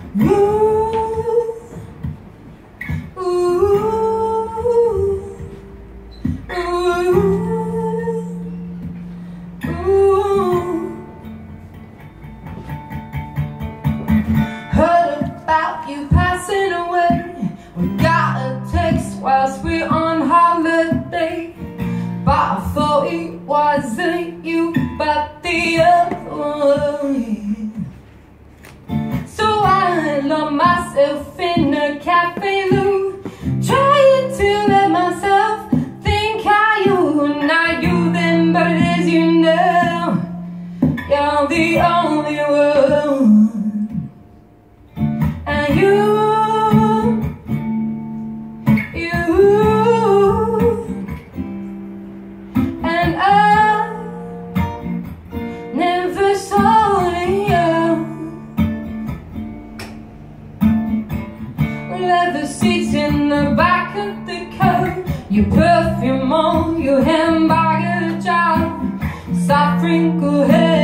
Heard about you passing away. We got a text whilst we're on holiday, but I thought it wasn't you but the other one. So I locked myself in a cafe loo, trying to let myself think how you, not you then, but as you know, you're the only one. And you and I never saw you. Leather seats in the back of the car, your perfume on your handbag, a job, soft wrinkled hair.